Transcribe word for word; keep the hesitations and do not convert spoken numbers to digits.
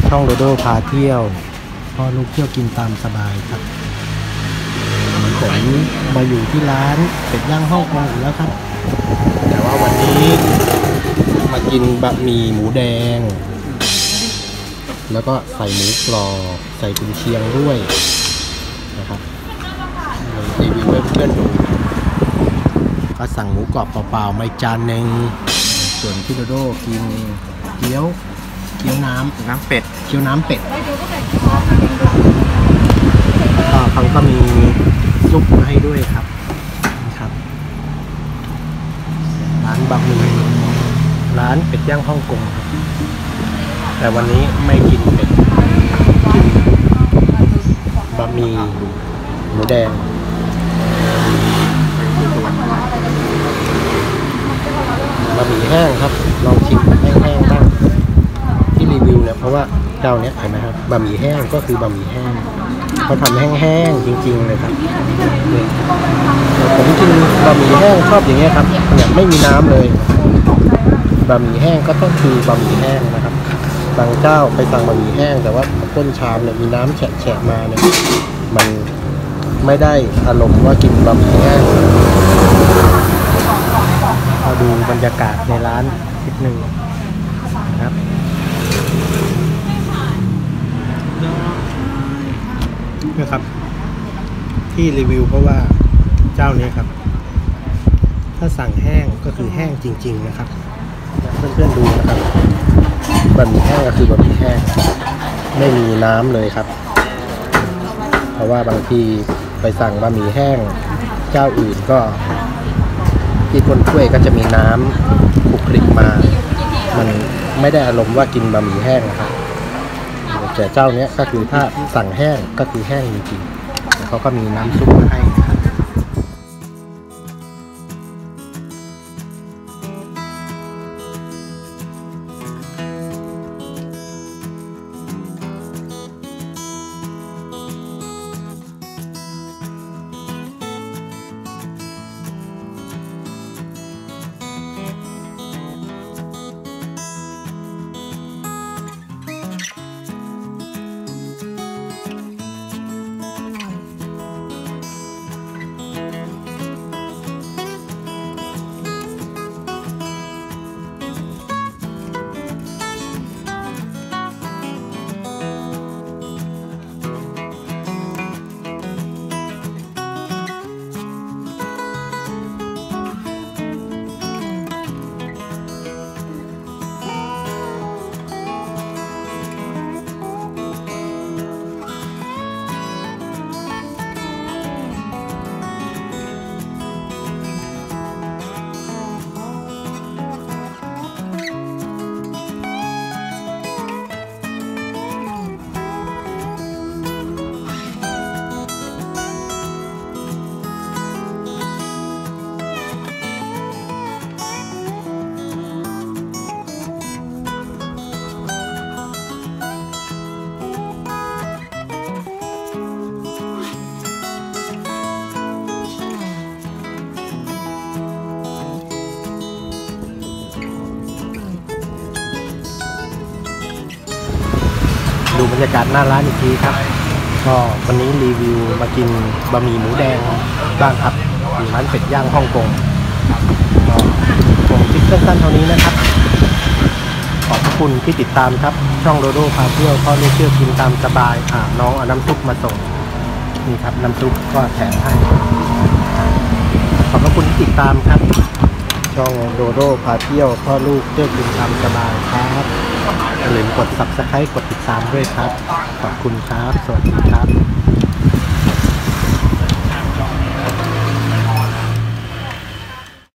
ช่องโดโดพาเที่ยวพ่อลูกเที่ยวกินตามสบายครับผมมาอยู่ที่ร้านเป็ดย่างฮ่องกงอีกแล้วครับแต่ว่าวันนี้มากินบะหมี่หมูแดงแล้วก็ใส่หมูกรอบใส่กุนเชียงด้วยนะครับรีวิวให้เพื่อนดูก็สั่งหมูกรอบเปล่าๆมาจานหนึ่งส่วนพี่โดโดกินเกี๊ยวเกี๊ยวน้ำน้ำเป็ดเกี๊ยวน้ำเป็ดก็เขาก็มีซุปมาให้ด้วยครับนะครับร้านบะหมี่ร้านเป็ดย่างฮ่องกงครับแต่วันนี้ไม่กินเป็ดกินบะหมี่หมูแดงบะหมี่แห้งครับลองชิมแห้งๆบ้างที่รีวิวเนี่ยเพราะว่าเจ้าเนี้ยเห็นไหมครับบะหมี่แห้งก็คือบะหมี่แห้งเขาทำแห้งๆจริงๆเลยครับผมกินบะหมี่แห้งชอบอย่างเงี้ยครับเนี่ยไม่มีน้ำเลยบะหมี่แห้งก็ต้องคือบะหมี่แห้งนะครับบางเจ้าไปสั่งบะหมี่แห้งแต่ว่าต้นชามเนี่ยมีน้ำแฉะๆมาเนี่ยมันไม่ได้อารมณ์ว่ากินบะหมี่แห้งเราดูบรรยากาศในร้านนิดนึงนะครับนี่ครับที่รีวิวเพราะว่าเจ้านี้ครับถ้าสั่งแห้งก็คือแห้งจริงๆนะครับเพื่อนๆดูนะครับบะหมี่แห้งก็คือบะหมี่แห้งไม่มีน้ำเลยครับเพราะว่าบางทีไปสั่งบะหมี่แห้งเจ้าอื่นก็ที่ก้นถ้วยก็จะมีน้ำคลุกคลิกมามันไม่ได้อารมณ์ว่ากินบะหมี่แห้งนะครับแต่เจ้านี้ก็คือถ้าสั่งแห้งก็คือแห้งจริงๆเขาก็มีน้ำซุปมาให้นะครับดูบรรยากาศหน้าร้านอีกทีครับก็วันนี้รีวิวมากินบะหมี่หมูแดงบ้างครับอยู่ร้านเป็ดย่างฮ่องกงก็ผมคลิปสั้นๆเท่านี้นะครับขอบคุณที่ติดตามครับช่องโดโดพาเที่ยวพ่อลูกเที่ยวกินตามสบายอ่าน้องเอาน้ำซุปมาส่งนี่ครับน้ำซุปก็แถมให้ขอบคุณที่ติดตามครับช่องโดโดพาเที่ยวพ่อลูกเที่ยวกินตามสบายครับอย่าลืมกด ซับสไครบ์ กดติดตามด้วยครับขอบคุณครับสวัสดีครับ